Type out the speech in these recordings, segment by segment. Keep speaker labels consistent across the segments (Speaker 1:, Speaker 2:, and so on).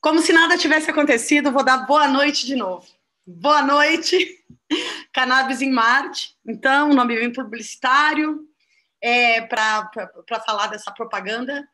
Speaker 1: Como se nada tivesse acontecido, vou dar boa noite de novo. Boa noite, Cannabis em Marte. Então, o nome bem publicitário, para falar dessa propaganda,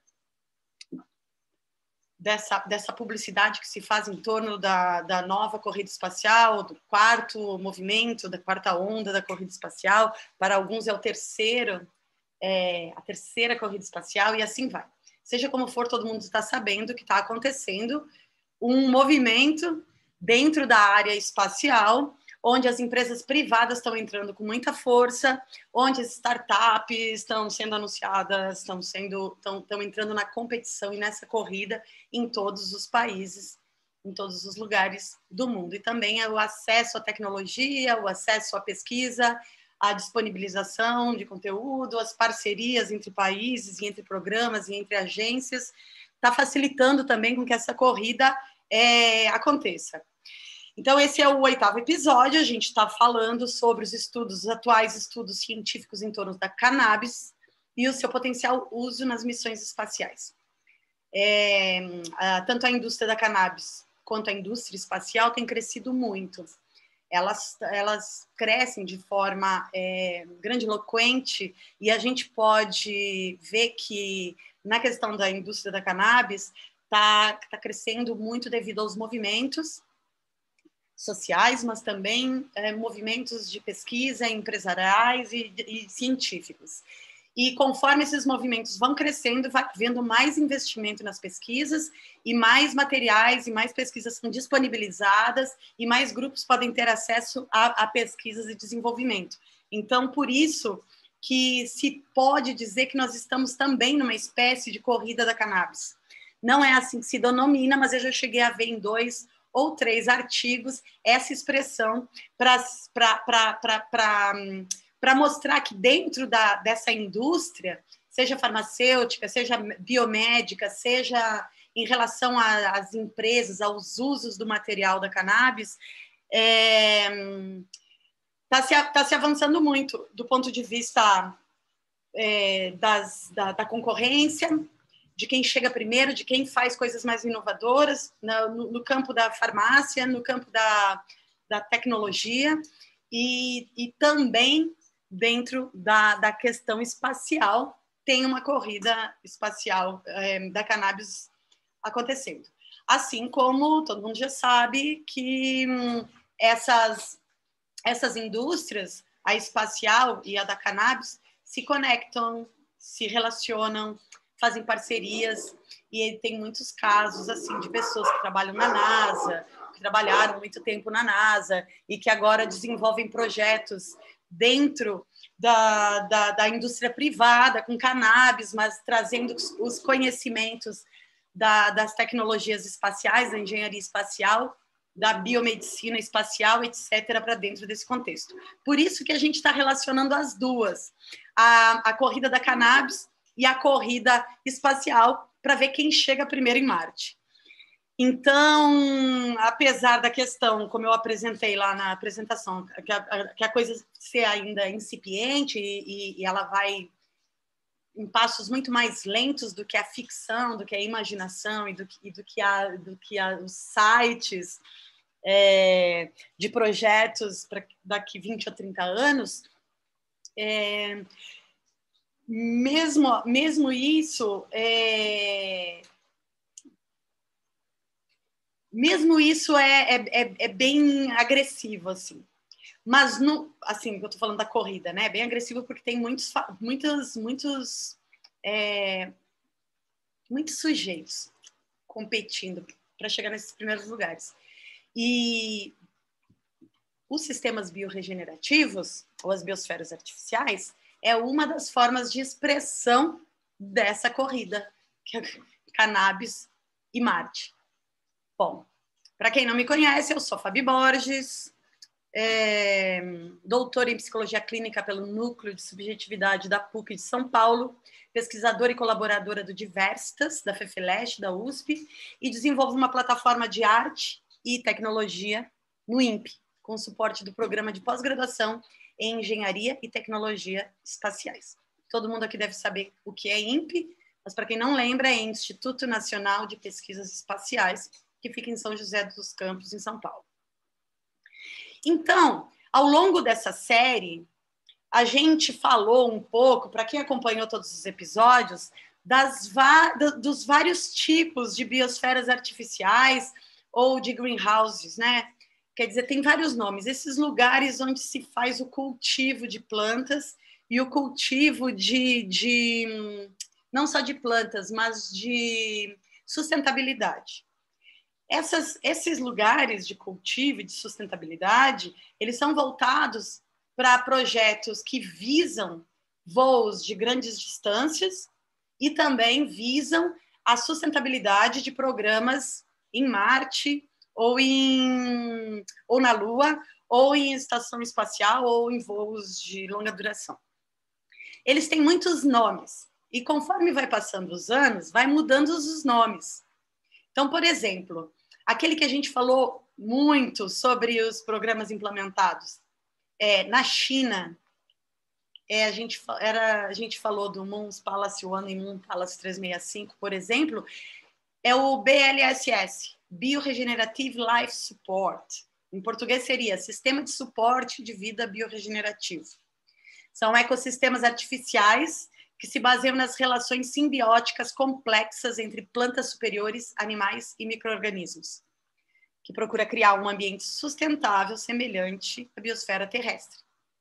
Speaker 1: dessa publicidade que se faz em torno da nova corrida espacial, do quarto movimento, da quarta onda da corrida espacial. Para alguns é o terceiro, a terceira corrida espacial, e assim vai. Seja como for, todo mundo está sabendo que está acontecendo um movimento dentro da área espacial, onde as empresas privadas estão entrando com muita força, onde as startups estão sendo anunciadas, estão entrando na competição e nessa corrida em todos os países, em todos os lugares do mundo. E também é o acesso à tecnologia, o acesso à pesquisa, a disponibilização de conteúdo, as parcerias entre países e entre programas e entre agências, está facilitando também com que essa corrida aconteça. Então, esse é o 8º episódio. A gente está falando sobre os atuais estudos científicos em torno da cannabis e o seu potencial uso nas missões espaciais. Tanto a indústria da cannabis quanto a indústria espacial tem crescido muito. Elas crescem de forma grandiloquente, e a gente pode ver que, na questão da indústria da cannabis, está crescendo muito devido aos movimentos sociais, mas também movimentos de pesquisa empresariais e científicos. E conforme esses movimentos vão crescendo, vai havendo mais investimento nas pesquisas, e mais materiais e mais pesquisas são disponibilizadas, e mais grupos podem ter acesso a pesquisas e desenvolvimento. Então, por isso que se pode dizer que nós estamos também numa espécie de corrida da cannabis. Não é assim que se denomina, mas eu já cheguei a ver em 2 ou 3 artigos essa expressão para mostrar que dentro dessa indústria, seja farmacêutica, seja biomédica, seja em relação às empresas, aos usos do material da cannabis, está se avançando muito do ponto de vista da concorrência, de quem chega primeiro, de quem faz coisas mais inovadoras no campo da farmácia, no campo da tecnologia, e também dentro da questão espacial, tem uma corrida espacial da cannabis acontecendo. Assim como todo mundo já sabe que essas indústrias, a espacial e a da cannabis, se conectam, se relacionam, fazem parcerias, e tem muitos casos assim de pessoas que trabalham na NASA, que trabalharam muito tempo na NASA e que agora desenvolvem projetos dentro da indústria privada com cannabis, mas trazendo os conhecimentos das tecnologias espaciais, da engenharia espacial, da biomedicina espacial, etc., para dentro desse contexto. Por isso que a gente está relacionando as duas, a corrida da cannabis e a corrida espacial, para ver quem chega primeiro em Marte. Então, apesar da questão, como eu apresentei lá na apresentação, que a coisa ser ainda incipiente e ela vai em passos muito mais lentos do que a ficção, do que a imaginação e do que os sites de projetos para daqui 20 ou 30 anos, mesmo isso é bem agressivo, assim. Mas, assim, eu estou falando da corrida, né? É bem agressivo porque tem muitos sujeitos competindo para chegar nesses primeiros lugares. E os sistemas biorregenerativos, ou as biosferas artificiais, é uma das formas de expressão dessa corrida, que é cannabis e Marte. Bom, para quem não me conhece, eu sou Fabi Borges, doutora em Psicologia Clínica pelo Núcleo de Subjetividade da PUC de São Paulo, pesquisadora e colaboradora do Diversitas, da FEFELESH, da USP, e desenvolvo uma plataforma de arte e tecnologia no INPE, com suporte do programa de pós-graduação em Engenharia e Tecnologia Espaciais. Todo mundo aqui deve saber o que é INPE, mas para quem não lembra, é Instituto Nacional de Pesquisas Espaciais, que fica em São José dos Campos, em São Paulo. Então, ao longo dessa série, a gente falou um pouco, para quem acompanhou todos os episódios, dos vários tipos de biosferas artificiais ou de greenhouses, né? Quer dizer, tem vários nomes. Esses lugares onde se faz o cultivo de plantas e o cultivo não só de plantas, mas de sustentabilidade. Esses lugares de cultivo e de sustentabilidade, eles são voltados para projetos que visam voos de grandes distâncias e também visam a sustentabilidade de programas em Marte ou na Lua, ou em estação espacial, ou em voos de longa duração. Eles têm muitos nomes, e conforme vai passando os anos, vai mudando os nomes. Então, por exemplo, aquele que a gente falou muito sobre os programas implementados, na China, a gente falou do Moon's Palace 1 e Moon Palace 365, por exemplo, é o BLSS, Bioregenerative Life Support. Em português seria Sistema de Suporte de Vida Bioregenerativo. São ecossistemas artificiais que se baseiam nas relações simbióticas complexas entre plantas superiores, animais e micro-organismos, que procura criar um ambiente sustentável semelhante à biosfera terrestre,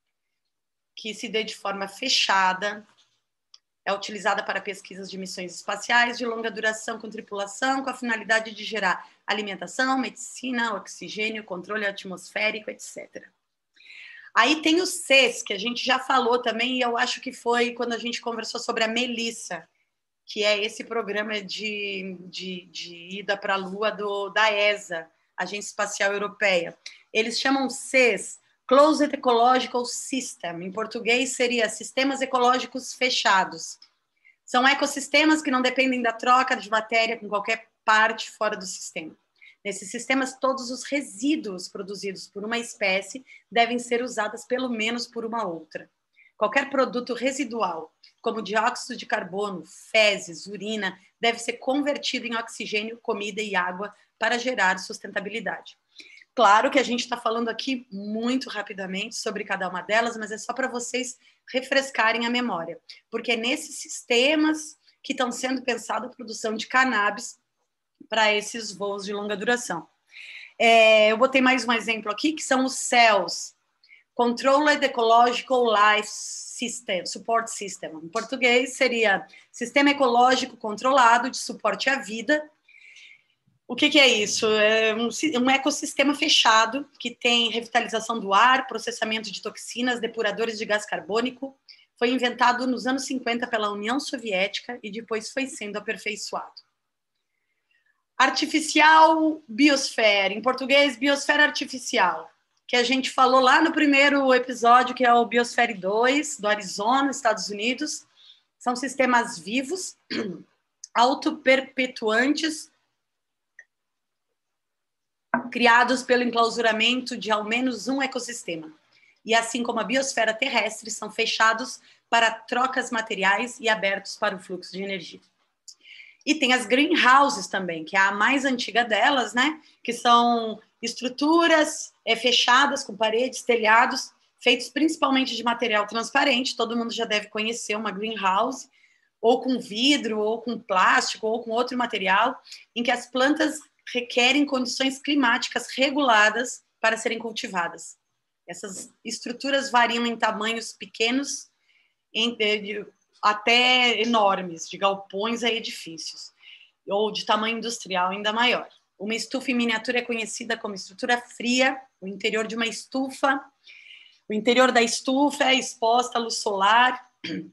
Speaker 1: que se dê de forma fechada, é utilizada para pesquisas de missões espaciais de longa duração com tripulação, com a finalidade de gerar alimentação, medicina, oxigênio, controle atmosférico, etc. Aí tem o CES, que a gente já falou também, e eu acho que foi quando a gente conversou sobre a Melissa, que é esse programa de ida para a Lua da ESA, Agência Espacial Europeia. Eles chamam CES, Closed Ecological System. Em português seria Sistemas Ecológicos Fechados. São ecossistemas que não dependem da troca de matéria com qualquer parte fora do sistema. Nesses sistemas, todos os resíduos produzidos por uma espécie devem ser usados pelo menos por uma outra. Qualquer produto residual, como dióxido de carbono, fezes, urina, deve ser convertido em oxigênio, comida e água para gerar sustentabilidade. Claro que a gente está falando aqui muito rapidamente sobre cada uma delas, mas é só para vocês refrescarem a memória, porque é nesses sistemas que estão sendo pensada a produção de cannabis para esses voos de longa duração. Eu botei mais um exemplo aqui, que são os CELS, Controlled Ecological Life System, Support System. Em português seria Sistema Ecológico Controlado de Suporte à Vida. O que é isso? É um ecossistema fechado que tem revitalização do ar, processamento de toxinas, depuradores de gás carbônico. Foi inventado nos anos 50 pela União Soviética e depois foi sendo aperfeiçoado. Artificial biosfera, em português, biosfera artificial, que a gente falou lá no primeiro episódio, que é o Biosfera 2, do Arizona, Estados Unidos. São sistemas vivos, autoperpetuantes, criados pelo enclausuramento de ao menos um ecossistema. E assim como a biosfera terrestre, são fechados para trocas materiais e abertos para o fluxo de energia. E tem as greenhouses também, que é a mais antiga delas, né? Que são estruturas fechadas com paredes, telhados, feitos principalmente de material transparente. Todo mundo já deve conhecer uma greenhouse, ou com vidro, ou com plástico, ou com outro material, em que as plantas requerem condições climáticas reguladas para serem cultivadas. Essas estruturas variam em tamanhos pequenos até enormes, de galpões a edifícios, ou de tamanho industrial ainda maior. Uma estufa em miniatura é conhecida como estrutura fria, o interior de uma estufa. O interior da estufa é exposta à luz solar,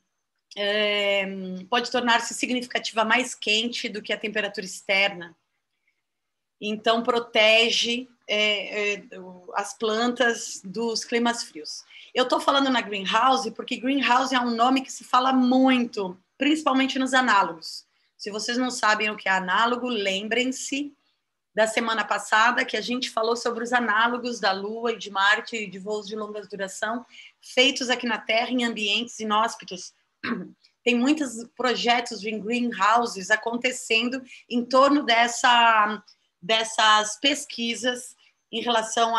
Speaker 1: pode tornar-se significativa mais quente do que a temperatura externa. Então, protege as plantas dos climas frios. Eu estou falando na greenhouse porque greenhouse é um nome que se fala muito, principalmente nos análogos. Se vocês não sabem o que é análogo, lembrem-se da semana passada que a gente falou sobre os análogos da Lua e de Marte e de voos de longa duração feitos aqui na Terra em ambientes inóspitos. Tem muitos projetos de greenhouses acontecendo em torno dessas pesquisas em relação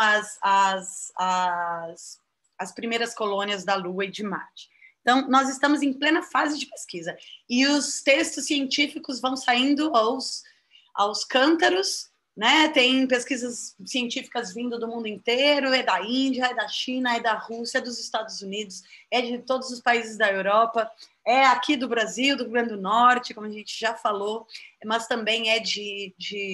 Speaker 1: às primeiras colônias da Lua e de Marte. Então, nós estamos em plena fase de pesquisa. E os textos científicos vão saindo aos cântaros, né? Tem pesquisas científicas vindo do mundo inteiro, é da Índia, é da China, é da Rússia, é dos Estados Unidos, é de todos os países da Europa, é aqui do Brasil, do Rio Grande do Norte, como a gente já falou, mas também é de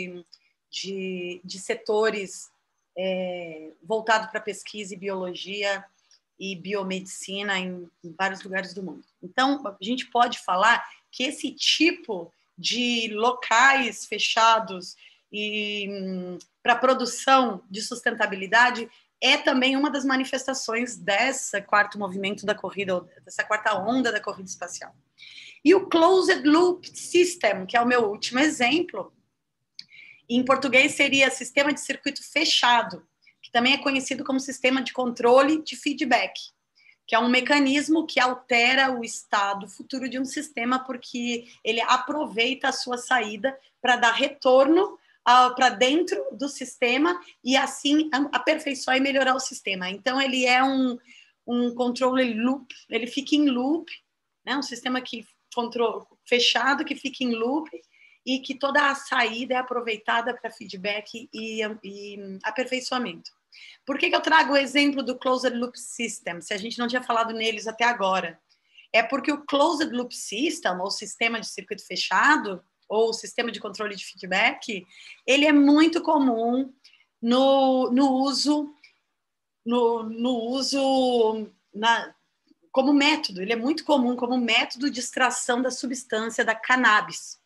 Speaker 1: setores voltados para pesquisa e biologia e biomedicina em vários lugares do mundo. Então, a gente pode falar que esse tipo de locais fechados e para produção de sustentabilidade é também uma das manifestações dessa quarto movimento da corrida, dessa quarta onda da corrida espacial. E o Closed Loop System, que é o meu último exemplo, em português seria sistema de circuito fechado, que também é conhecido como sistema de controle de feedback, que é um mecanismo que altera o estado futuro de um sistema porque ele aproveita a sua saída para dar retorno para dentro do sistema e assim aperfeiçoar e melhorar o sistema. Então ele é um controle loop, ele fica em loop, né? Um sistema fechado que fica em loop e que toda a saída é aproveitada para feedback e aperfeiçoamento. Por que eu trago o exemplo do Closed Loop System, se a gente não tinha falado neles até agora? É porque o Closed Loop System, ou sistema de circuito fechado, ou sistema de controle de feedback, ele é muito comum no uso como método, ele é muito comum como método de extração da substância da cannabis.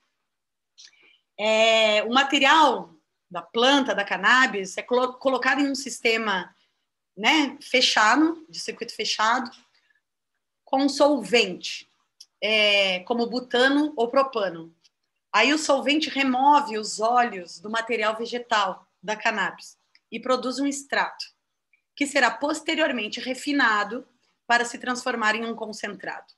Speaker 1: O material da planta, da cannabis, é colocado em um sistema, né, fechado, de circuito fechado, com solvente, como butano ou propano. Aí o solvente remove os óleos do material vegetal da cannabis e produz um extrato, que será posteriormente refinado para se transformar em um concentrado.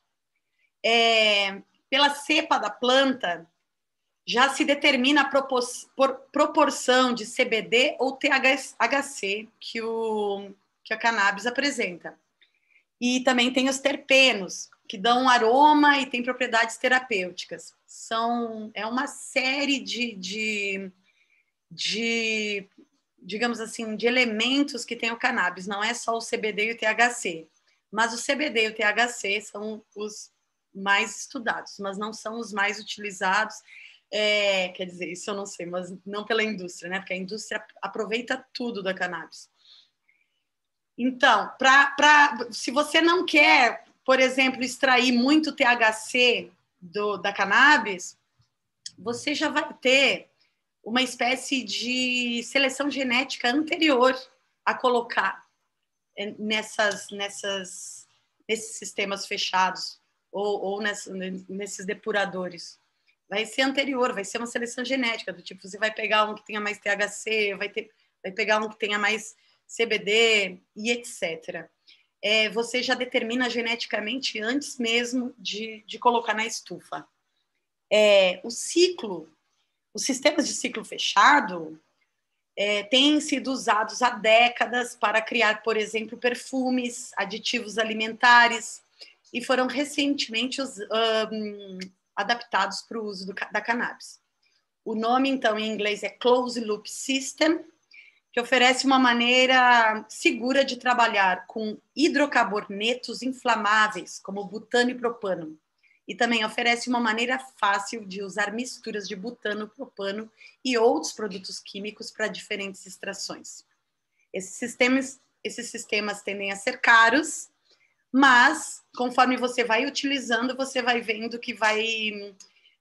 Speaker 1: Pela cepa da planta, já se determina a proporção de CBD ou THC que a cannabis apresenta. E também tem os terpenos, que dão aroma e têm propriedades terapêuticas. É uma série digamos assim, de elementos que tem o cannabis. Não é só o CBD e o THC. Mas o CBD e o THC são os mais estudados, mas não são os mais utilizados. Quer dizer, isso eu não sei, mas não pela indústria, né? Porque a indústria aproveita tudo da cannabis. Então, se você não quer, por exemplo, extrair muito THC da cannabis, você já vai ter uma espécie de seleção genética anterior a colocar nesses sistemas fechados ou nesses depuradores. Vai ser anterior, vai ser uma seleção genética, do tipo, você vai pegar um que tenha mais THC, vai pegar um que tenha mais CBD e etc. Você já determina geneticamente antes mesmo de colocar na estufa. Os sistemas de ciclo fechado têm sido usados há décadas para criar, por exemplo, perfumes, aditivos alimentares, e foram recentemente adaptados para o uso da cannabis. O nome, então, em inglês é Closed Loop System, que oferece uma maneira segura de trabalhar com hidrocarbonetos inflamáveis, como butano e propano. E também oferece uma maneira fácil de usar misturas de butano, propano e outros produtos químicos para diferentes extrações. Esses sistemas tendem a ser caros, mas conforme você vai utilizando, você vai vendo que vai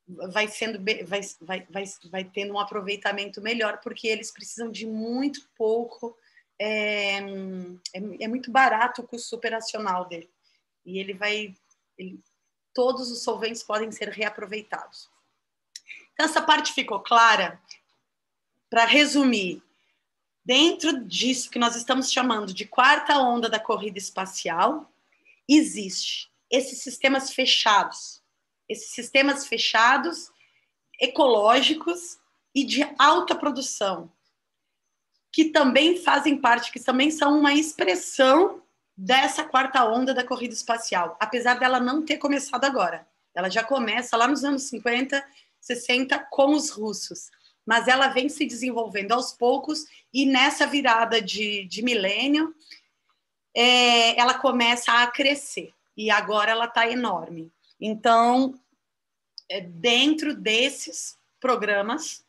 Speaker 1: tendo um aproveitamento melhor, porque eles precisam de muito pouco, é muito barato o custo operacional dele. E todos os solventes podem ser reaproveitados. Então, essa parte ficou clara? Para resumir, dentro disso que nós estamos chamando de quarta onda da corrida espacial, existe esses sistemas fechados ecológicos, e de alta produção, que também fazem parte, que também são uma expressão dessa quarta onda da corrida espacial, apesar dela não ter começado agora. Ela já começa lá nos anos 50, 60 com os russos, mas ela vem se desenvolvendo aos poucos e nessa virada de milênio ela começa a crescer e agora ela está enorme. Então, dentro desses programas,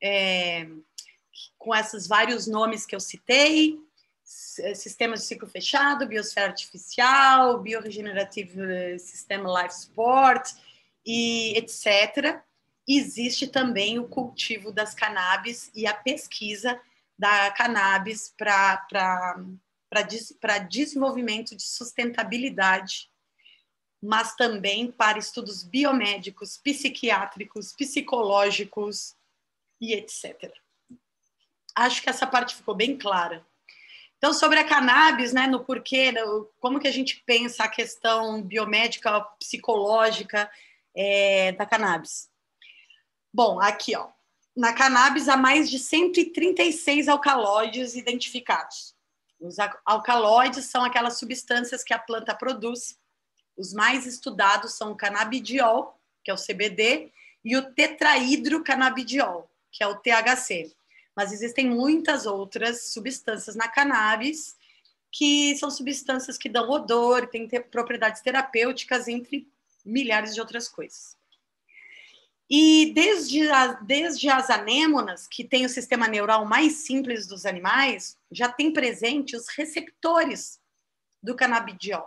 Speaker 1: com esses vários nomes que eu citei, sistemas de ciclo fechado, biosfera artificial, bioregenerativo sistema life support, e etc., existe também o cultivo das cannabis e a pesquisa da cannabis para desenvolvimento de sustentabilidade, mas também para estudos biomédicos, psiquiátricos, psicológicos e etc. Acho que essa parte ficou bem clara. Então, sobre a cannabis, né, no porquê, como que a gente pensa a questão biomédica, psicológica da cannabis. Bom, aqui, ó, na cannabis há mais de 136 alcaloides identificados. Os alcaloides são aquelas substâncias que a planta produz. Os mais estudados são o canabidiol, que é o CBD, e o tetrahidrocanabidiol, que é o THC. Mas existem muitas outras substâncias na cannabis que são substâncias que dão odor, têm propriedades terapêuticas, entre milhares de outras coisas. E desde as anêmonas, que tem o sistema neural mais simples dos animais, já tem presente os receptores do canabidiol.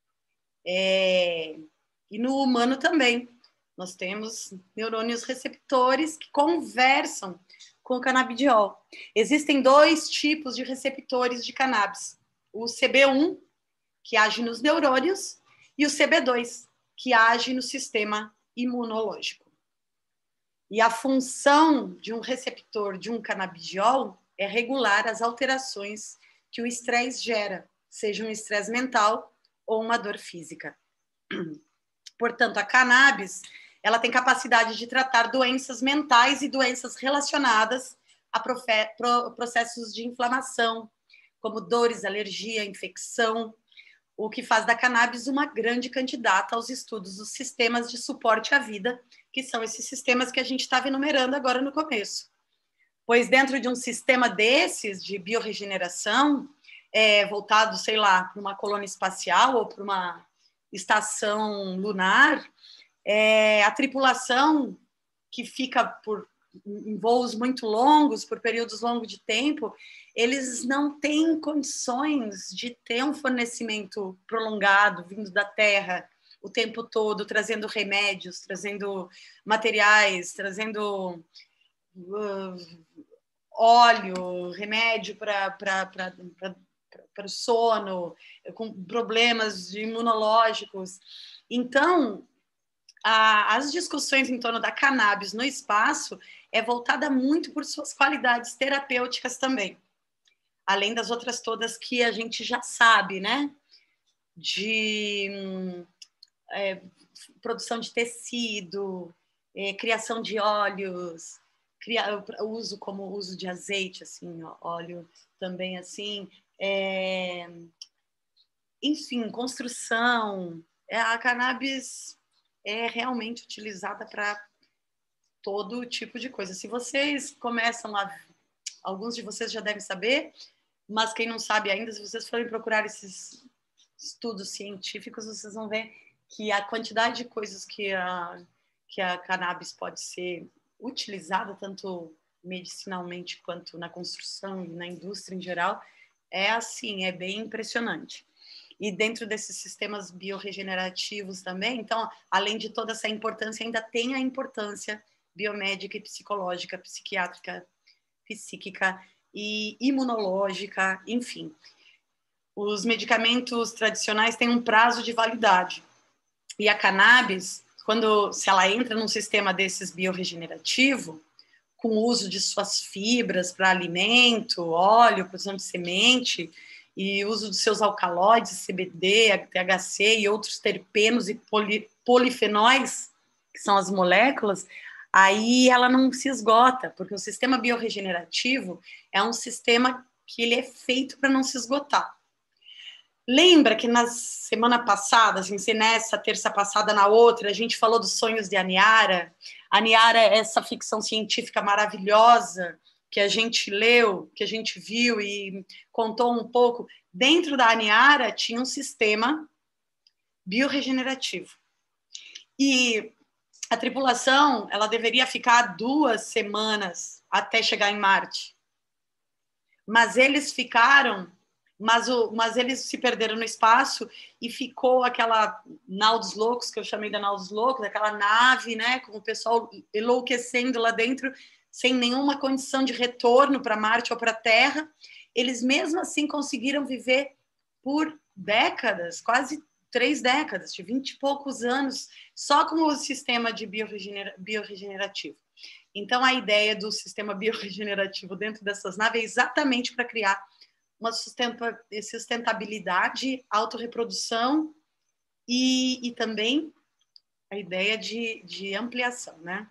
Speaker 1: E no humano também. Nós temos neurônios receptores que conversam com o canabidiol. Existem 2 tipos de receptores de cannabis. O CB1, que age nos neurônios, e o CB2, que age no sistema imunológico. E a função de um receptor de um canabidiol é regular as alterações que o estresse gera, seja um estresse mental ou uma dor física. Portanto, a cannabis, ela tem capacidade de tratar doenças mentais e doenças relacionadas a processos de inflamação, como dores, alergia, infecção, o que faz da cannabis uma grande candidata aos estudos dos sistemas de suporte à vida, que são esses sistemas que a gente estava enumerando agora no começo. Pois dentro de um sistema desses, de biorregeneração, voltado, sei lá, para uma colônia espacial ou para uma estação lunar, a tripulação que fica em voos muito longos, por períodos longos de tempo, eles não têm condições de ter um fornecimento prolongado vindo da Terra o tempo todo, trazendo remédios, trazendo materiais, trazendo óleo, remédio para o sono, com problemas imunológicos. Então, as discussões em torno da cannabis no espaço é voltada muito por suas qualidades terapêuticas também, além das outras todas que a gente já sabe, né? De produção de tecido, criação de óleos, uso como uso de azeite, assim, óleo também assim, enfim, construção. A cannabis é realmente utilizada para todo tipo de coisa. Se vocês começam alguns de vocês já devem saber, mas quem não sabe ainda, se vocês forem procurar esses estudos científicos, vocês vão ver que a quantidade de coisas que a cannabis pode ser utilizada, tanto medicinalmente quanto na construção e na indústria em geral, é bem impressionante. E dentro desses sistemas biorregenerativos também, então, além de toda essa importância, ainda tem a importância biomédica e psicológica, psiquiátrica, psíquica e imunológica, enfim. Os medicamentos tradicionais têm um prazo de validade. E a cannabis, se ela entra num sistema desses biorregenerativo, com o uso de suas fibras para alimento, óleo, produção de semente, e uso dos seus alcaloides, CBD, THC e outros terpenos e polifenóis, que são as moléculas, aí ela não se esgota, porque o sistema biorregenerativo é um sistema que ele é feito para não se esgotar. Lembra que na semana passada, assim, se nessa terça passada, na outra, a gente falou dos sonhos de Aniara? Aniara é essa ficção científica maravilhosa que a gente leu, que a gente viu e contou um pouco. Dentro da Aniara tinha um sistema biorregenerativo. E a tripulação, ela deveria ficar 2 semanas até chegar em Marte. Mas eles ficaram, mas eles se perderam no espaço e ficou aquela nau dos loucos, que eu chamei da nau dos loucos, aquela nave, né, com o pessoal enlouquecendo lá dentro, sem nenhuma condição de retorno para Marte ou para a Terra. Eles mesmo assim conseguiram viver por décadas, quase 3 décadas, de 20 e poucos anos, só com o sistema de biorregenerativo. Então, a ideia do sistema biorregenerativo dentro dessas naves é exatamente para criar uma sustentabilidade, autorreprodução e também a ideia de ampliação, né?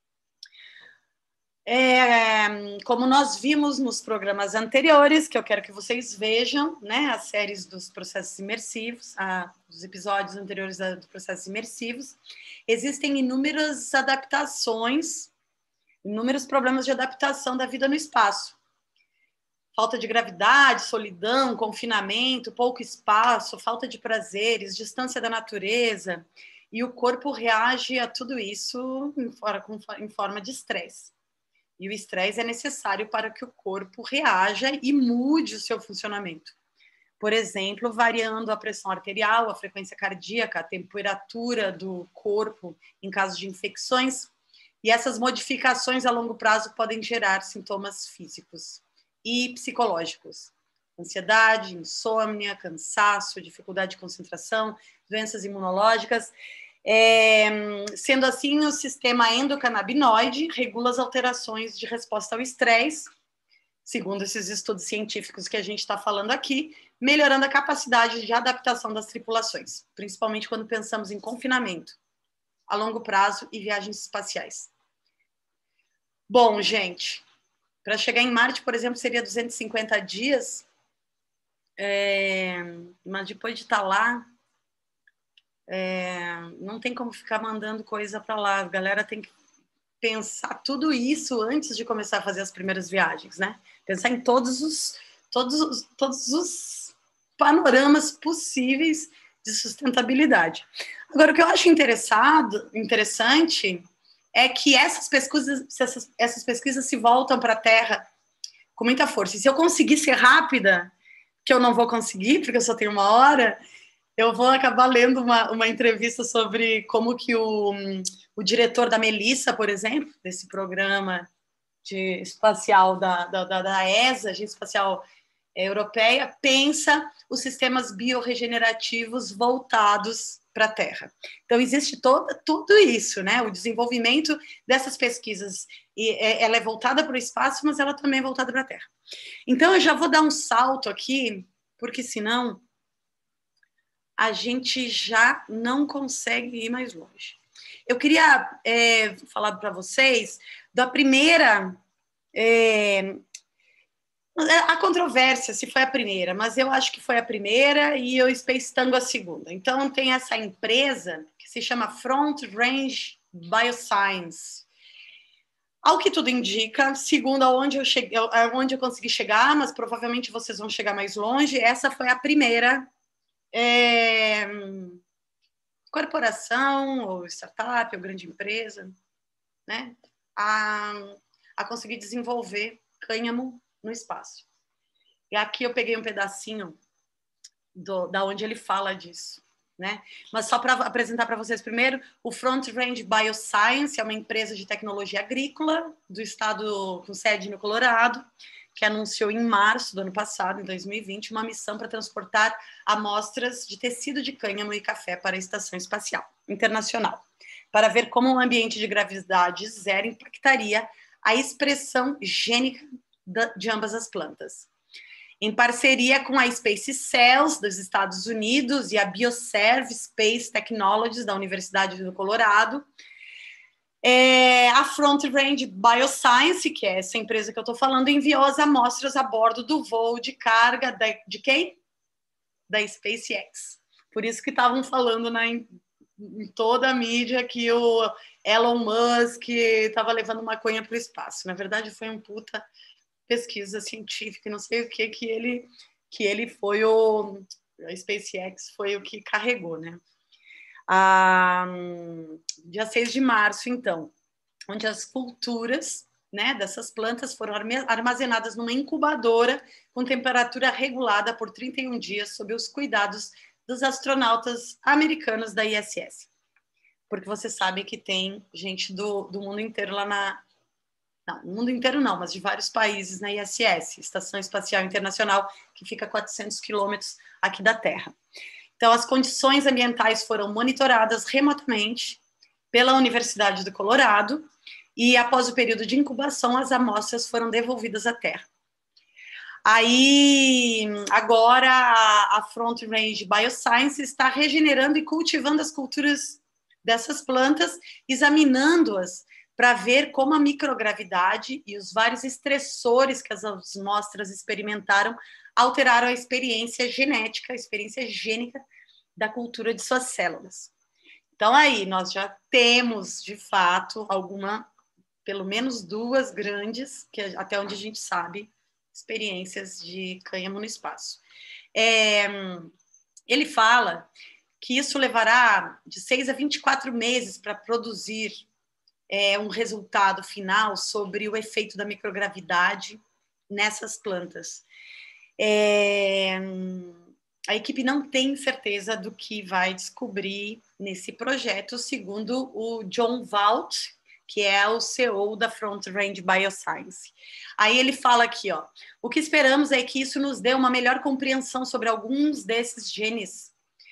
Speaker 1: Como nós vimos nos programas anteriores, que eu quero que vocês vejam, né, as séries dos processos imersivos, os episódios anteriores dos processos imersivos, existem inúmeras adaptações, inúmeros problemas de adaptação da vida no espaço. Falta de gravidade, solidão, confinamento, pouco espaço, falta de prazeres, distância da natureza, e o corpo reage a tudo isso em forma de estresse. E o estresse é necessário para que o corpo reaja e mude o seu funcionamento. Por exemplo, variando a pressão arterial, a frequência cardíaca, a temperatura do corpo em caso de infecções. E essas modificações a longo prazo podem gerar sintomas físicos e psicológicos. Ansiedade, insônia, cansaço, dificuldade de concentração, doenças imunológicas. Sendo assim, o sistema endocannabinoide regula as alterações de resposta ao estresse, segundo esses estudos científicos que a gente está falando aqui, melhorando a capacidade de adaptação das tripulações, principalmente quando pensamos em confinamento a longo prazo e viagens espaciais. Bom, gente, para chegar em Marte, por exemplo, seria 250 dias, mas depois de estar lá, não tem como ficar mandando coisa para lá. A galera tem que pensar tudo isso antes de começar a fazer as primeiras viagens, né? Pensar em todos os panoramas possíveis de sustentabilidade. Agora, o que eu acho interessante é que essas pesquisas se voltam para a Terra com muita força. E se eu conseguir ser rápida, que eu não vou conseguir, porque eu só tenho 1 hora, eu vou acabar lendo uma entrevista sobre como que o diretor da Melissa, por exemplo, desse programa espacial da ESA, Agência Espacial Europeia, pensa os sistemas biorregenerativos voltados para a Terra. Então, existe tudo isso, né? O desenvolvimento dessas pesquisas, ela é voltada para o espaço, mas ela também é voltada para a Terra. Então, eu já vou dar um salto aqui, porque senão a gente já não consegue ir mais longe. Eu queria falar para vocês da primeira... a controvérsia se foi a primeira, mas eu acho que foi a primeira e o Space Tango a segunda. Então, tem essa empresa que se chama Front Range Bioscience. Ao que tudo indica, segundo aonde eu consegui chegar, mas provavelmente vocês vão chegar mais longe, essa foi a primeira corporação, ou startup, ou grande empresa, né, a conseguir desenvolver cânhamo no espaço. E aqui eu peguei um pedacinho da onde ele fala disso, né? Mas só para apresentar para vocês primeiro, o Front Range Bioscience é uma empresa de tecnologia agrícola do estado com sede no Colorado, que anunciou em março do ano passado, em 2020, uma missão para transportar amostras de tecido de cânhamo e café para a Estação Espacial Internacional, para ver como o ambiente de gravidade zero impactaria a expressão gênica de ambas as plantas. Em parceria com a Space Cells dos Estados Unidos e a Bioserve Space Technologies da Universidade do Colorado, A Front Range Bioscience, que é essa empresa que eu estou falando, enviou as amostras a bordo do voo de carga de quem? Da SpaceX. Por isso que estavam falando em toda a mídia que o Elon Musk estava levando maconha para o espaço. Na verdade, foi uma puta pesquisa científica, não sei o que ele foi a SpaceX foi o que carregou, né? Dia 6 de março, então, onde as culturas, né, dessas plantas foram armazenadas numa incubadora com temperatura regulada por 31 dias sob os cuidados dos astronautas americanos da ISS. Porque você sabe que tem gente do mundo inteiro lá Não, no mundo inteiro não, mas de vários países na ISS, Estação Espacial Internacional, que fica a 400 quilômetros aqui da Terra. Então, as condições ambientais foram monitoradas remotamente pela Universidade do Colorado e, após o período de incubação, as amostras foram devolvidas à Terra. Aí, agora, a Front Range Bioscience está regenerando e cultivando as culturas dessas plantas, examinando-as para ver como a microgravidade e os vários estressores que as amostras experimentaram alteraram a experiência genética, a experiência gênica da cultura de suas células. Então, aí, nós já temos, de fato, pelo menos duas grandes, que até onde a gente sabe, experiências de cânhamo no espaço. Ele fala que isso levará de 6 a 24 meses para produzir um resultado final sobre o efeito da microgravidade nessas plantas. A equipe não tem certeza do que vai descobrir nesse projeto, segundo o John Vaught, que é o CEO da Front Range Bioscience. Aí ele fala aqui, ó, o que esperamos é que isso nos dê uma melhor compreensão sobre alguns desses genes.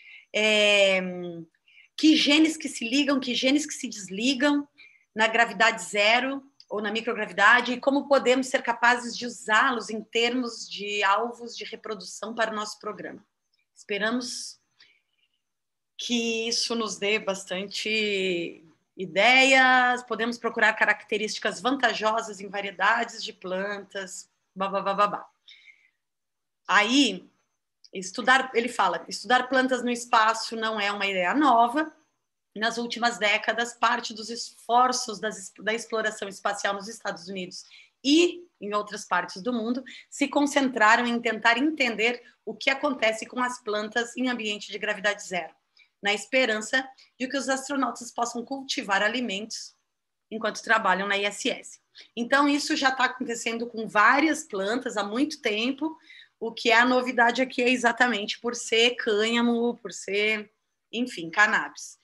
Speaker 1: Que genes que se ligam, que genes que se desligam na gravidade zero ou na microgravidade, e como podemos ser capazes de usá-los em termos de alvos de reprodução para o nosso programa. Esperamos que isso nos dê bastante ideias, podemos procurar características vantajosas em variedades de plantas, babá. Aí, ele fala, estudar plantas no espaço não é uma ideia nova. Nas últimas décadas, parte dos esforços da exploração espacial nos Estados Unidos e em outras partes do mundo se concentraram em tentar entender o que acontece com as plantas em ambiente de gravidade zero, na esperança de que os astronautas possam cultivar alimentos enquanto trabalham na ISS. Então, isso já está acontecendo com várias plantas há muito tempo. O que é a novidade aqui é exatamente por ser cânhamo, por ser, enfim, cannabis.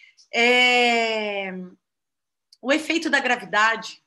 Speaker 1: O efeito da gravidade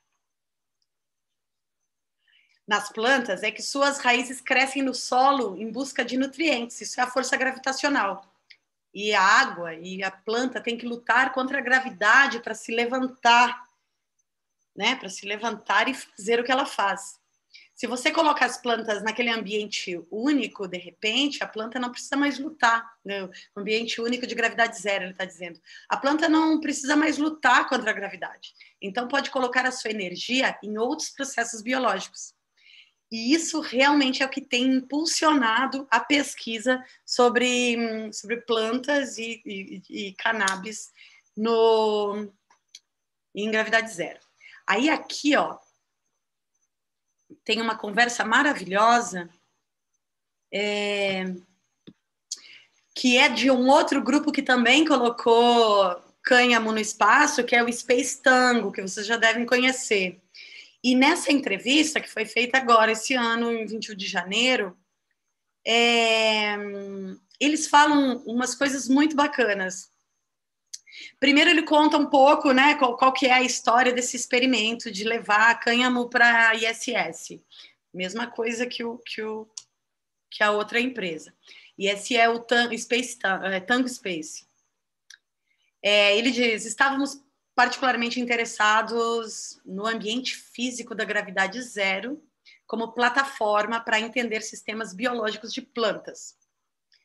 Speaker 1: nas plantas é que suas raízes crescem no solo em busca de nutrientes. Isso é a força gravitacional. E a água e a planta têm que lutar contra a gravidade para se levantar, né? Para se levantar e fazer o que ela faz. Se você colocar as plantas naquele ambiente único, de repente, a planta não precisa mais lutar. Né? Ambiente único de gravidade zero, ele está dizendo. A planta não precisa mais lutar contra a gravidade. Então, pode colocar a sua energia em outros processos biológicos. E isso realmente é o que tem impulsionado a pesquisa sobre plantas e cannabis em gravidade zero. Aí aqui, ó, tem uma conversa maravilhosa que é de um outro grupo que também colocou cânhamo no espaço, que é o Space Tango, que vocês já devem conhecer. E nessa entrevista, que foi feita agora, esse ano, em 21 de janeiro, eles falam umas coisas muito bacanas. Primeiro ele conta um pouco, né, qual que é a história desse experimento de levar cânhamo para a ISS. Mesma coisa que a outra empresa. E esse é o Tango Space. Ele diz, estávamos particularmente interessados no ambiente físico da gravidade zero como plataforma para entender sistemas biológicos de plantas,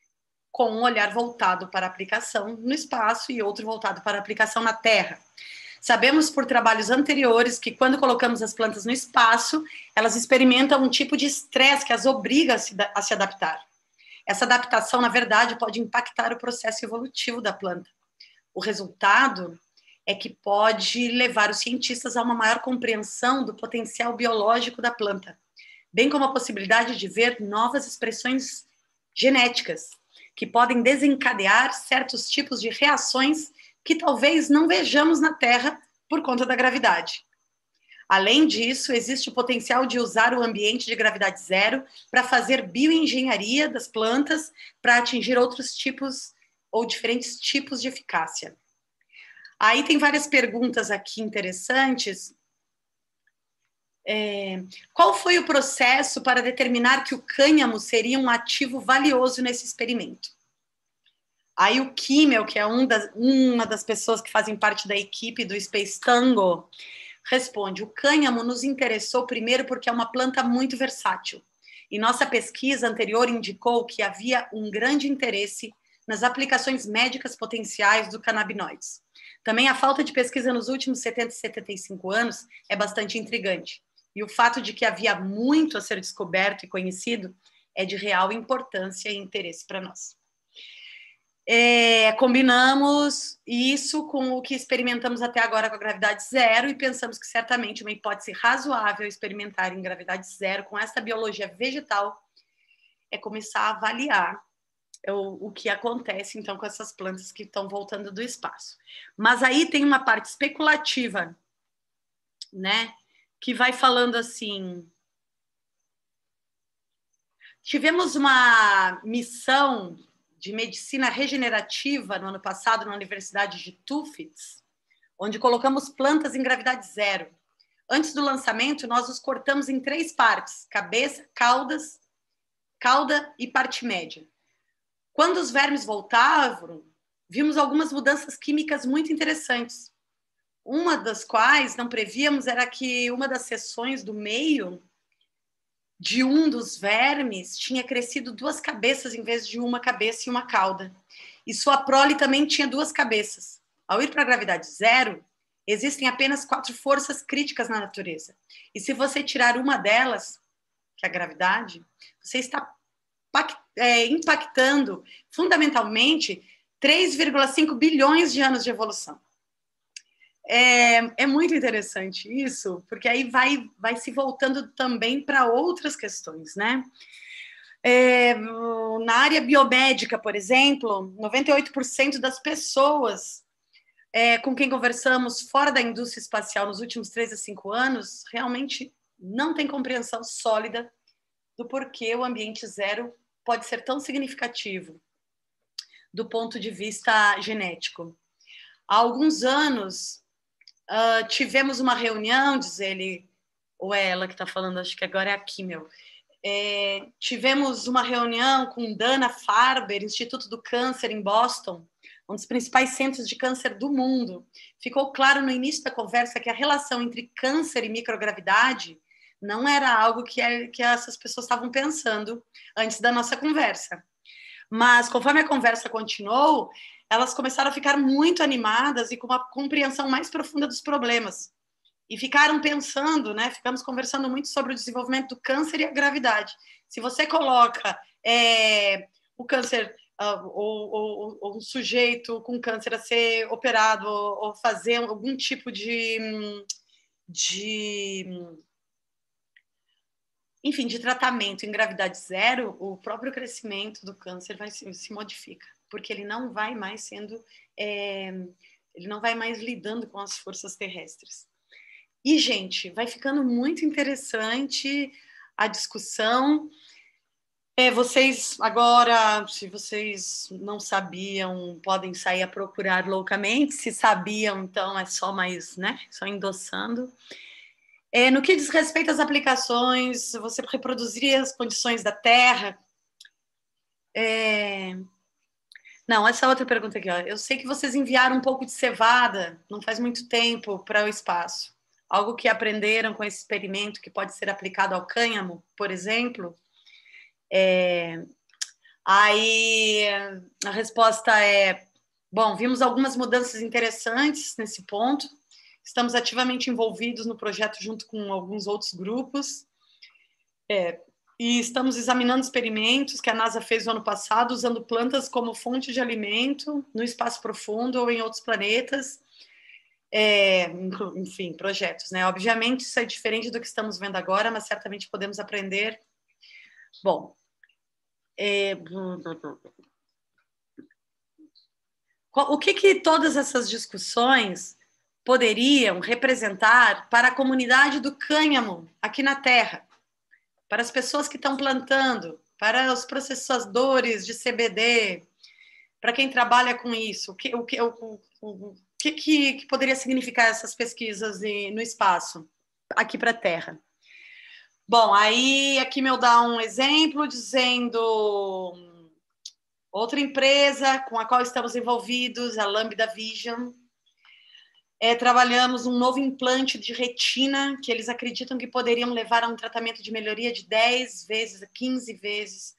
Speaker 1: com um olhar voltado para a aplicação no espaço e outro voltado para a aplicação na Terra. Sabemos por trabalhos anteriores que quando colocamos as plantas no espaço, elas experimentam um tipo de estresse que as obriga a se adaptar. Essa adaptação, na verdade, pode impactar o processo evolutivo da planta. O resultado é que pode levar os cientistas a uma maior compreensão do potencial biológico da planta, bem como a possibilidade de ver novas expressões genéticas, que podem desencadear certos tipos de reações que talvez não vejamos na Terra por conta da gravidade. Além disso, existe o potencial de usar o ambiente de gravidade zero para fazer bioengenharia das plantas para atingir outros tipos ou diferentes tipos de eficácia. Aí tem várias perguntas aqui interessantes. Qual foi o processo para determinar que o cânhamo seria um ativo valioso nesse experimento? Aí o Kimmel, que é uma das pessoas que fazem parte da equipe do Space Tango, responde: o cânhamo nos interessou primeiro porque é uma planta muito versátil. E nossa pesquisa anterior indicou que havia um grande interesse nas aplicações médicas potenciais do canabinoides. Também a falta de pesquisa nos últimos 70 e 75 anos é bastante intrigante. E o fato de que havia muito a ser descoberto e conhecido é de real importância e interesse para nós. Combinamos isso com o que experimentamos até agora com a gravidade zero e pensamos que certamente uma hipótese razoável experimentar em gravidade zero com essa biologia vegetal é começar a avaliar o que acontece, então, com essas plantas que estão voltando do espaço. Mas aí tem uma parte especulativa, né? Que vai falando assim... Tivemos uma missão de medicina regenerativa no ano passado na Universidade de Tufts, onde colocamos plantas em gravidade zero. Antes do lançamento, nós os cortamos em 3 partes: cabeça, cauda e parte média. Quando os vermes voltavam, vimos algumas mudanças químicas muito interessantes. Uma das quais não prevíamos era que uma das seções do meio de um dos vermes tinha crescido 2 cabeças em vez de uma cabeça e uma cauda. E sua prole também tinha 2 cabeças. Ao ir para a gravidade zero, existem apenas 4 forças críticas na natureza. E se você tirar uma delas, que é a gravidade, você está impactando fundamentalmente 3,5 bilhões de anos de evolução. É muito interessante isso, porque aí vai se voltando também para outras questões, né? Na área biomédica, por exemplo, 98% das pessoas com quem conversamos fora da indústria espacial nos últimos 3 a 5 anos realmente não tem compreensão sólida do porquê o ambiente zero pode ser tão significativo do ponto de vista genético. Há alguns anos, tivemos uma reunião, diz ele, ou é ela que está falando, acho que agora é a Kimmel. Tivemos uma reunião com Dana Farber, Instituto do Câncer em Boston, um dos principais centros de câncer do mundo. Ficou claro no início da conversa que a relação entre câncer e microgravidade não era algo que essas pessoas estavam pensando antes da nossa conversa. Mas, conforme a conversa continuou, elas começaram a ficar muito animadas e com uma compreensão mais profunda dos problemas. E ficaram pensando, né? Ficamos conversando muito sobre o desenvolvimento do câncer e a gravidade. Se você coloca o câncer, ou um sujeito com câncer a ser operado, ou fazer algum tipo enfim, de tratamento em gravidade zero, o próprio crescimento do câncer se modifica, porque ele não vai mais sendo, ele não vai mais lidando com as forças terrestres. E, gente, vai ficando muito interessante a discussão. Vocês agora, se vocês não sabiam, podem sair a procurar loucamente. Se sabiam, então é só mais, né? Só endossando. No que diz respeito às aplicações, você reproduziria as condições da Terra? Não, essa outra pergunta aqui, ó. Eu sei que vocês enviaram um pouco de cevada, não faz muito tempo, para o espaço. Algo que aprenderam com esse experimento que pode ser aplicado ao cânhamo, por exemplo? Aí a resposta é: bom, vimos algumas mudanças interessantes nesse ponto. Estamos ativamente envolvidos no projeto junto com alguns outros grupos. E estamos examinando experimentos que a NASA fez no ano passado, usando plantas como fonte de alimento no espaço profundo ou em outros planetas. Enfim, projetos, né? Obviamente, isso é diferente do que estamos vendo agora, mas certamente podemos aprender. Bom, o que todas essas discussões poderiam representar para a comunidade do cânhamo aqui na Terra? Para as pessoas que estão plantando, para os processadores de CBD, para quem trabalha com isso, o que poderia significar essas pesquisas no espaço, aqui para a Terra? Bom, aí aqui me dá um exemplo dizendo outra empresa com a qual estamos envolvidos, a Lambda Vision. Trabalhamos um novo implante de retina que eles acreditam que poderiam levar a um tratamento de melhoria de 10 vezes, 15 vezes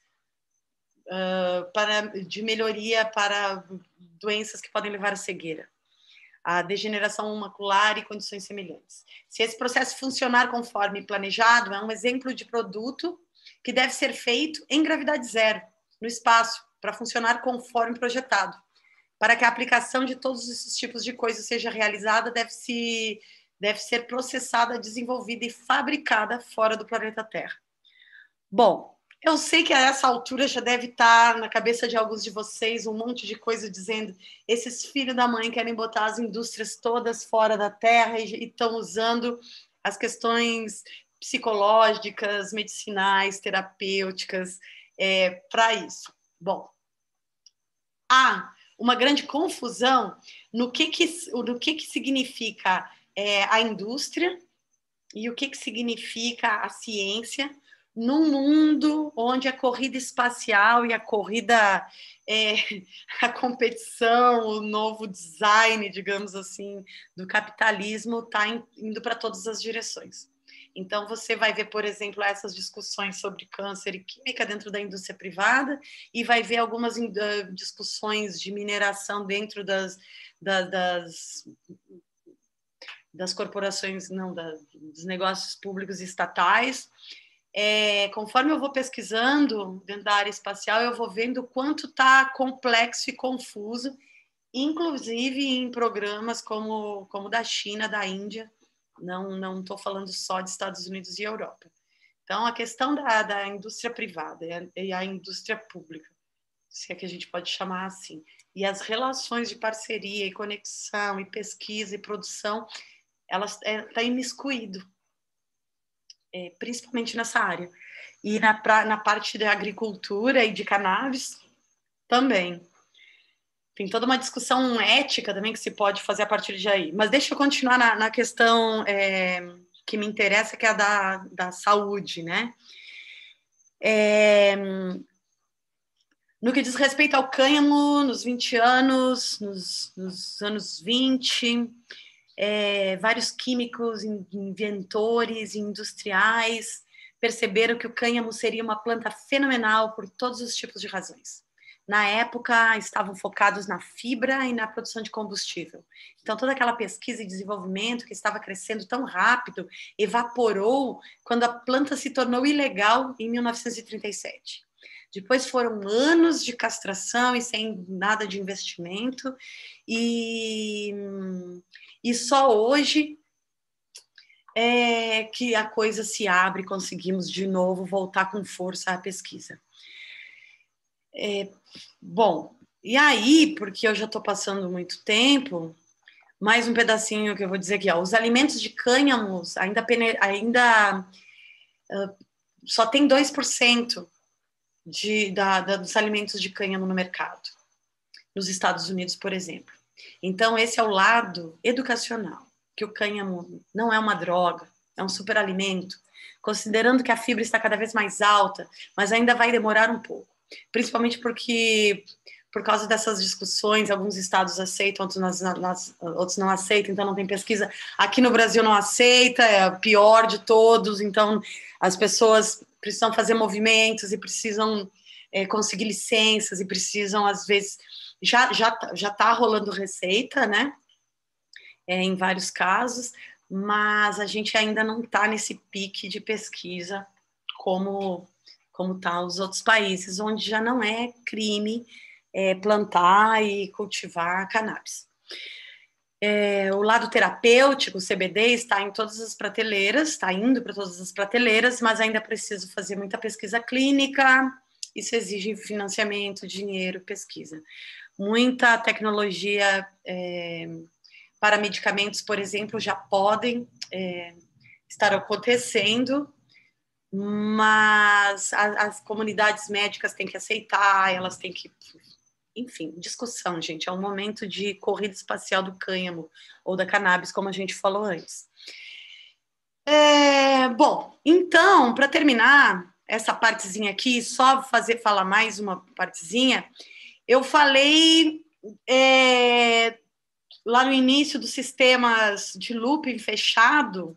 Speaker 1: de melhoria para doenças que podem levar à cegueira, a degeneração macular e condições semelhantes. Se esse processo funcionar conforme planejado, é um exemplo de produto que deve ser feito em gravidade zero, no espaço, para funcionar conforme projetado. Para que a aplicação de todos esses tipos de coisas seja realizada, deve ser processada, desenvolvida e fabricada fora do planeta Terra. Bom, eu sei que a essa altura já deve estar na cabeça de alguns de vocês um monte de coisa dizendo esses filhos da mãe querem botar as indústrias todas fora da Terra e estão usando as questões psicológicas, medicinais, terapêuticas para isso. Bom, há uma grande confusão no que significa a indústria e o que significa a ciência num mundo onde a corrida espacial e a corrida, a competição, o novo design, digamos assim, do capitalismo está indo para todas as direções. Então, você vai ver, por exemplo, essas discussões sobre câncer e química dentro da indústria privada e vai ver algumas discussões de mineração dentro das corporações, não, dos negócios públicos e estatais. Conforme eu vou pesquisando dentro da área espacial, eu vou vendo o quanto está complexo e confuso, inclusive em programas como da China, da Índia. Não estou falando só de Estados Unidos e Europa. Então, a questão da indústria privada e a indústria pública, se é que a gente pode chamar assim, e as relações de parceria e conexão e pesquisa e produção, elas está imiscuído, principalmente nessa área. E na parte da agricultura e de cannabis também. Tem toda uma discussão ética também que se pode fazer a partir de aí. Mas deixa eu continuar na questão que me interessa, que é a da saúde, né? No que diz respeito ao cânhamo, nos 20 anos, nos anos 20, vários químicos, inventores, industriais perceberam que o cânhamo seria uma planta fenomenal por todos os tipos de razões. Na época, estavam focados na fibra e na produção de combustível. Então, toda aquela pesquisa e desenvolvimento que estava crescendo tão rápido evaporou quando a planta se tornou ilegal em 1937. Depois foram anos de castração e sem nada de investimento. E só hoje é que a coisa se abre e conseguimos de novo voltar com força à pesquisa. Bom, e aí, porque eu já estou passando muito tempo, mais um pedacinho que eu vou dizer aqui, ó, os alimentos de cânhamos ainda só tem 2% dos alimentos de cânhamo no mercado, nos Estados Unidos, por exemplo. Então, esse é o lado educacional, que o cânhamo não é uma droga, é um superalimento, considerando que a fibra está cada vez mais alta, mas ainda vai demorar um pouco. Principalmente porque, por causa dessas discussões, alguns estados aceitam, outros não aceitam, então não tem pesquisa. Aqui no Brasil não aceita, é o pior de todos, então as pessoas precisam fazer movimentos e precisam conseguir licenças e precisam, às vezes, já tá rolando receita, né? em vários casos, mas a gente ainda não está nesse pique de pesquisa como tá os outros países, onde já não é crime plantar e cultivar cannabis. O lado terapêutico, o CBD, está em todas as prateleiras, está indo para todas as prateleiras, mas ainda preciso fazer muita pesquisa clínica, isso exige financiamento, dinheiro, pesquisa. Muita tecnologia para medicamentos, por exemplo, já podem estar acontecendo, mas as comunidades médicas têm que aceitar, elas têm que... Enfim, discussão, gente. É um momento de corrida espacial do cânhamo ou da cannabis, como a gente falou antes. Bom, então, para terminar essa partezinha aqui, só falar mais uma partezinha, eu falei lá no início dos sistemas de looping fechado,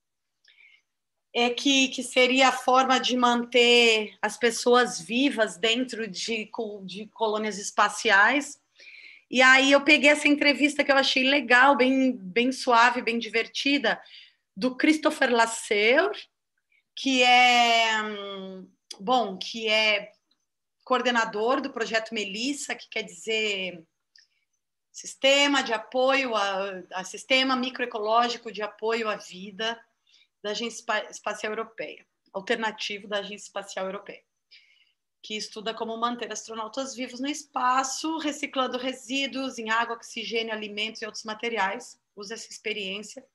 Speaker 1: que seria a forma de manter as pessoas vivas dentro de colônias espaciais. E aí eu peguei essa entrevista que eu achei legal, bem suave, bem divertida, do Christopher Lasser, que é coordenador do projeto Melissa, que quer dizer Sistema de Apoio Sistema Microecológico de Apoio à Vida da Agência Espacial Europeia, alternativo da Agência Espacial Europeia, que estuda como manter astronautas vivos no espaço, reciclando resíduos em água, oxigênio, alimentos e outros materiais. Usar essa experiência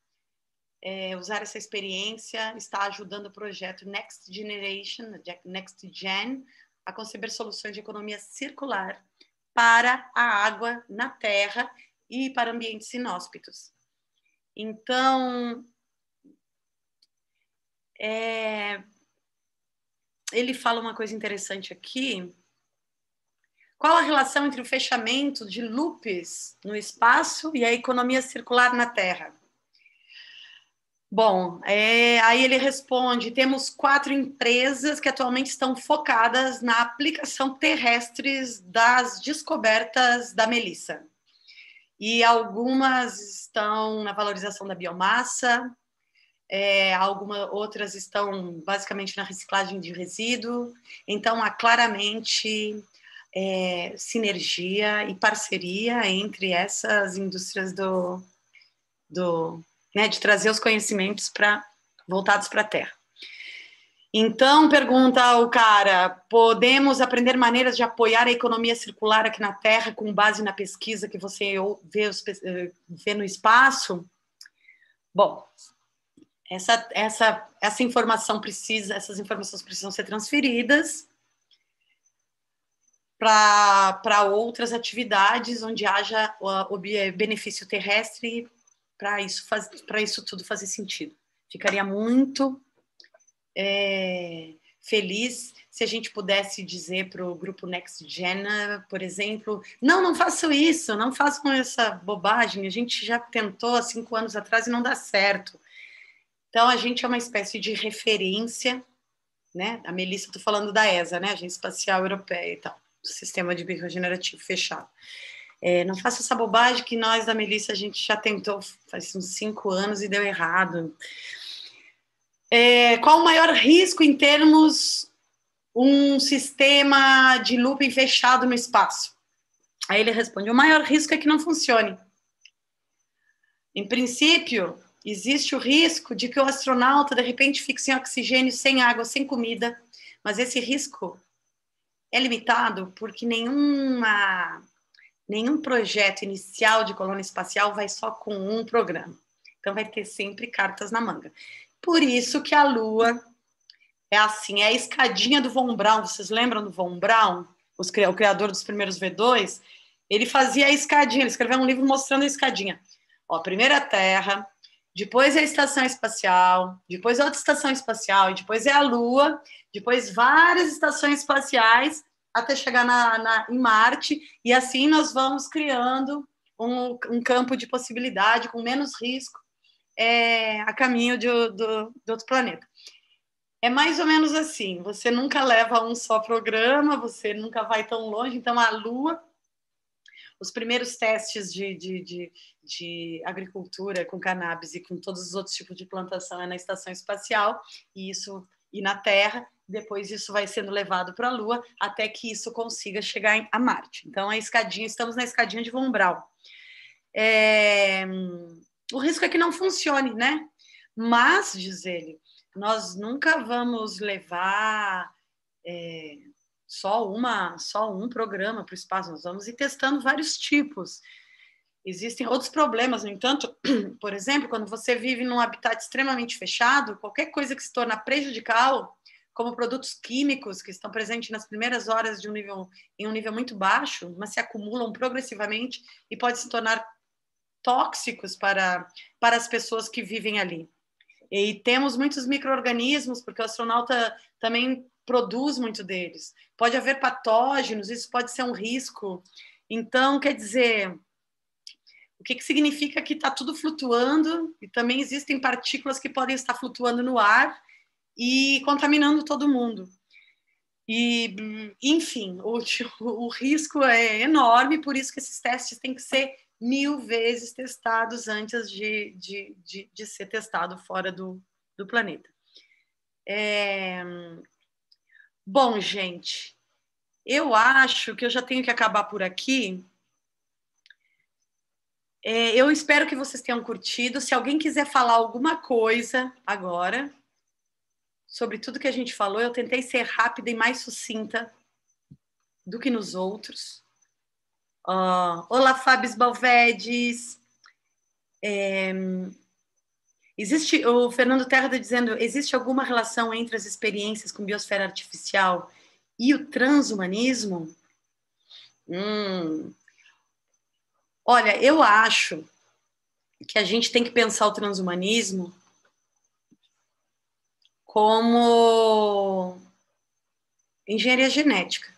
Speaker 1: está ajudando o projeto Next Generation, Next Gen, a conceber soluções de economia circular para a água na Terra e para ambientes inóspitos. Então, ele fala uma coisa interessante aqui. Qual a relação entre o fechamento de loops no espaço e a economia circular na Terra? Bom, aí ele responde, temos 4 empresas que atualmente estão focadas na aplicação terrestre das descobertas da Melissa. E algumas estão na valorização da biomassa, outras estão basicamente na reciclagem de resíduo. Então, há claramente sinergia e parceria entre essas indústrias de trazer os conhecimentos voltados para a Terra. Então, pergunta o cara, podemos aprender maneiras de apoiar a economia circular aqui na Terra com base na pesquisa que você vê no espaço? Bom, essas informações precisam ser transferidas para outras atividades onde haja o benefício terrestre, para isso tudo fazer sentido. Ficaria muito feliz se a gente pudesse dizer para o grupo Next Gen, por exemplo, não façam isso, não façam essa bobagem, a gente já tentou há 5 anos atrás e não dá certo. Então, a gente é uma espécie de referência, né? A Melissa, estou falando da ESA, né? Agência Espacial Europeia e tal, do Sistema de Bioregenerativo Fechado. Não faça essa bobagem que nós, da Melissa, a gente já tentou faz uns 5 anos e deu errado. Qual o maior risco em termos um sistema de looping fechado no espaço? Aí ele responde, o maior risco é que não funcione. Em princípio, existe o risco de que o astronauta, de repente, fique sem oxigênio, sem água, sem comida, mas esse risco é limitado porque nenhum projeto inicial de colônia espacial vai só com um programa. Então, vai ter sempre cartas na manga. Por isso que a Lua é assim, é a escadinha do Von Braun. Vocês lembram do Von Braun? O criador dos primeiros V2? Ele fazia a escadinha, ele escreveu um livro mostrando a escadinha. Primeiro a Terra, depois é a estação espacial, depois outra estação espacial, e depois é a Lua, depois várias estações espaciais, até chegar em Marte, e assim nós vamos criando um campo de possibilidade com menos risco a caminho do outro planeta. É mais ou menos assim, você nunca leva um só programa, você nunca vai tão longe, então a Lua, os primeiros testes de agricultura com cannabis e com todos os outros tipos de plantação é na estação espacial, e na Terra. Depois isso vai sendo levado para a Lua até que isso consiga chegar a Marte. Então, estamos na escadinha de Von Braun. O risco é que não funcione, né? Mas, diz ele, nós nunca vamos levar só um programa para o espaço, nós vamos ir testando vários tipos. Existem outros problemas, no entanto, por exemplo, quando você vive num habitat extremamente fechado, qualquer coisa que se torna prejudicial, como produtos químicos que estão presentes nas primeiras horas em um nível muito baixo, mas se acumulam progressivamente e podem se tornar tóxicos para as pessoas que vivem ali. E temos muitos micro-organismos, porque o astronauta também produz muito deles. Pode haver patógenos, isso pode ser um risco. Então, quer dizer, o que significa que está tudo flutuando e também existem partículas que podem estar flutuando no ar e contaminando todo mundo. E, enfim, o risco é enorme, por isso que esses testes têm que ser 1000 vezes testados antes de ser testado fora do planeta. Bom, gente, eu acho que eu já tenho que acabar por aqui. Eu espero que vocês tenham curtido. Se alguém quiser falar alguma coisa agora sobre tudo que a gente falou, eu tentei ser rápida e mais sucinta do que nos outros. Olá, Fábio Balvedes. O Fernando Terra está dizendo, existe alguma relação entre as experiências com biosfera artificial e o transhumanismo? Olha, eu acho que a gente tem que pensar o transhumanismo como engenharia genética.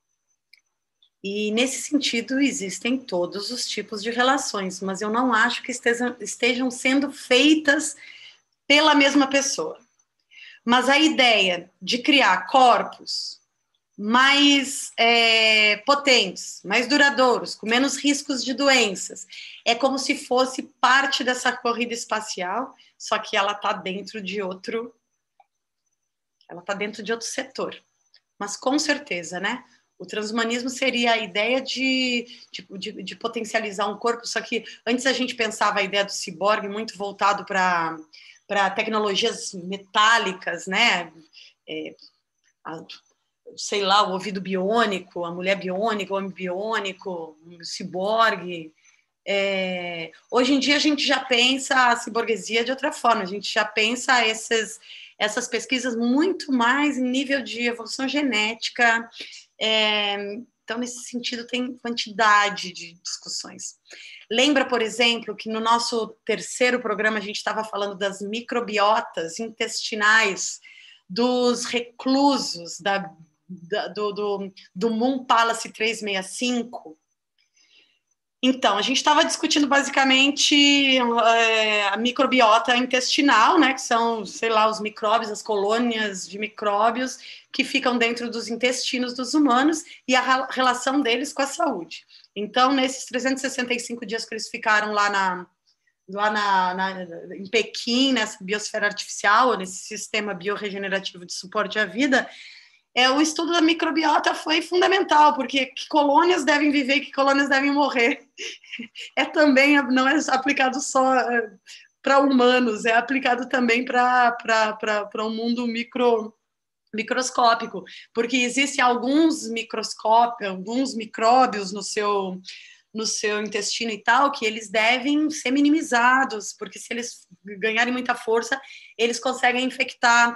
Speaker 1: E, nesse sentido, existem todos os tipos de relações, mas eu não acho que estejam sendo feitas pela mesma pessoa. Mas a ideia de criar corpos mais potentes, mais duradouros, com menos riscos de doenças, é como se fosse parte dessa corrida espacial, só que ela está dentro de outro setor. Mas, com certeza, né? O transhumanismo seria a ideia de potencializar um corpo, só que antes a gente pensava a ideia do ciborgue muito voltado para tecnologias metálicas, né? Sei lá, o ouvido biônico, a mulher biônica, o homem biônico, o ciborgue. Hoje em dia a gente já pensa a ciborguesia de outra forma, a gente já pensa essas pesquisas muito mais em nível de evolução genética. Então, nesse sentido, tem quantidade de discussões. Lembra, por exemplo, que no nosso terceiro programa a gente estava falando das microbiotas intestinais dos reclusos do Moon Palace 365? Então, a gente estava discutindo basicamente a microbiota intestinal, né, que são, sei lá, os micróbios, as colônias de micróbios que ficam dentro dos intestinos dos humanos e a relação deles com a saúde. Então, nesses 365 dias que eles ficaram lá em Pequim, nessa biosfera artificial, nesse sistema biorregenerativo de suporte à vida, o estudo da microbiota foi fundamental, porque que colônias devem viver e que colônias devem morrer. Também, não é aplicado só para humanos, é aplicado também para um mundo microscópico, porque existem alguns micróbios no seu intestino e tal, que eles devem ser minimizados, porque se eles ganharem muita força, eles conseguem infectar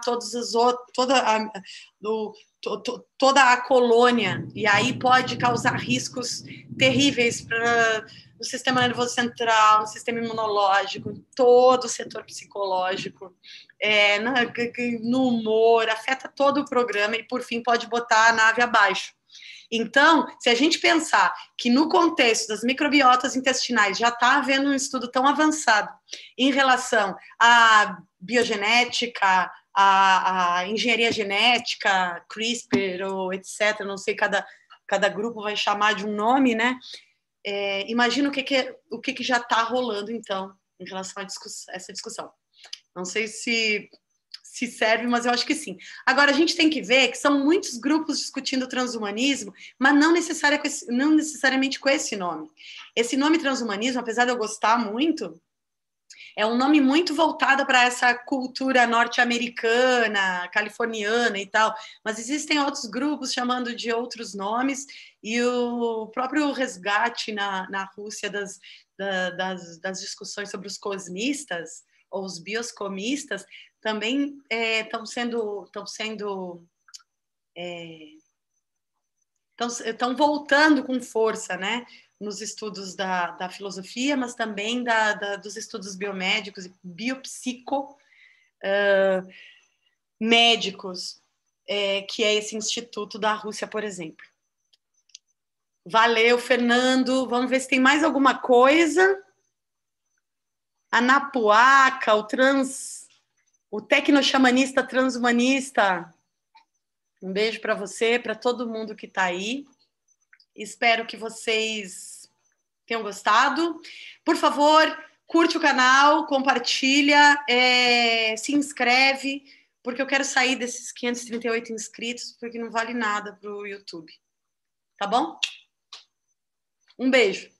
Speaker 1: toda a colônia, e aí pode causar riscos terríveis no sistema nervoso central, no sistema imunológico, todo o setor psicológico, no humor, afeta todo o programa e, por fim, pode botar a nave abaixo. Então, se a gente pensar que no contexto das microbiotas intestinais já está havendo um estudo tão avançado em relação à biogenética, à engenharia genética, CRISPR ou etc., não sei, cada grupo vai chamar de um nome, né? imagina o que já está rolando, então, em relação a essa discussão. Não sei se serve, mas eu acho que sim. Agora, a gente tem que ver que são muitos grupos discutindo transhumanismo, mas não necessariamente com esse nome. Esse nome transhumanismo, apesar de eu gostar muito, é um nome muito voltado para essa cultura norte-americana, californiana e tal, mas existem outros grupos chamando de outros nomes, e o próprio resgate na Rússia das discussões sobre os cosmistas, ou os bioscomistas, também estão voltando com força, né, nos estudos da filosofia, mas também dos estudos biomédicos e biopsico médicos, que é esse instituto da Rússia, por exemplo. Valeu, Fernando. Vamos ver se tem mais alguma coisa. Anapuaca, o tecnoxamanista transhumanista. Um beijo para você, para todo mundo que está aí. Espero que vocês tenham gostado. Por favor, curte o canal, compartilha, se inscreve, porque eu quero sair desses 538 inscritos, porque não vale nada para o YouTube. Tá bom? Um beijo.